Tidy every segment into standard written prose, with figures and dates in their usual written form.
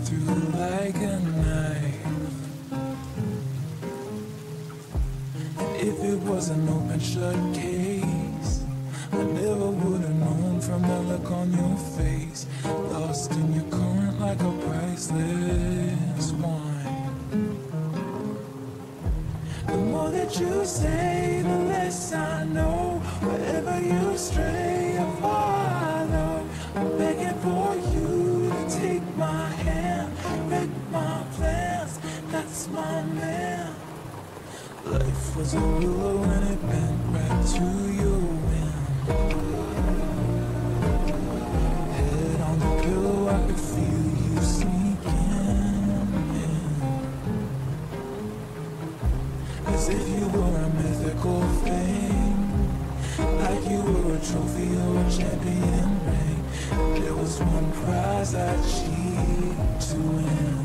through like a knife. And if it was an open shut case, I never would have known from the look on your face. Lost in your current like a priceless wine. The more that you say, the less I know. Wherever you stray, I follow. I'm begging for you to take my hand, wreck my plans, that's my man. Life was a willow and it bent right to your wind. Head on the pillow, I could feel you sneaking in, as if you were a mythical thing, like you were a trophy or a champion ring. There was one prize I'd cheat to win.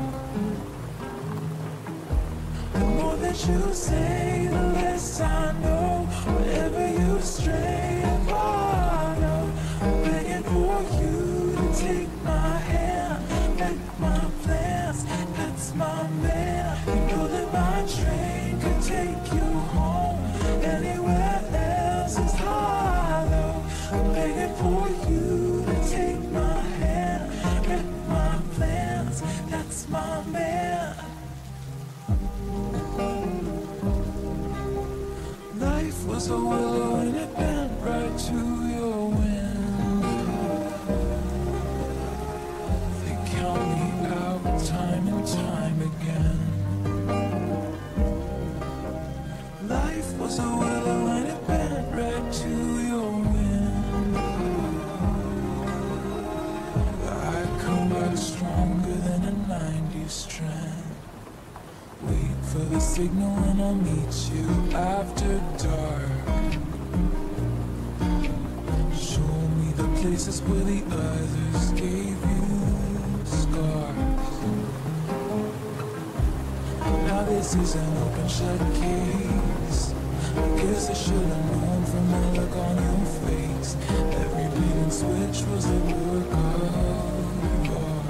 The more that you say, the less I know. Wherever you stray, I follow. I'm begging for you to take my hand, make my plans, that's my man. You know that my train could take you home. Anywhere else is hollow. I'm begging for you to take my hand, make my plans, that's my man. Life was a willow and it bent right to your wind. They count me out time and time again. Life was a willow and it bent right to your wind. I come out stronger than a 90s strand. Wait for the signal and I'll meet you after dark. Show me the places where the others gave you scars. Now this is an open shut case. I guess I should have known from the look on your face. Every beat and switch was a work of art.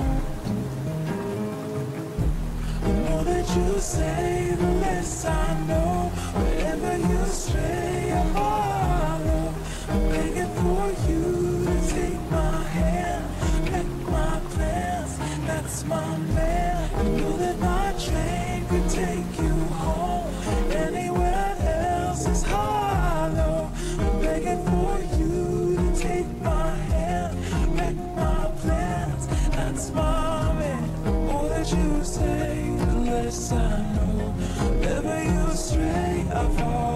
The more that you say, the less I know. Wherever you stray, I follow. I'm begging for you to take my hand, make my plans, that's my man. You know that my train could take you home. Anywhere else is hollow. I'm begging for you to take my hand, make my plans, that's my man. All that you say, the less I know. Wherever you stray, I follow.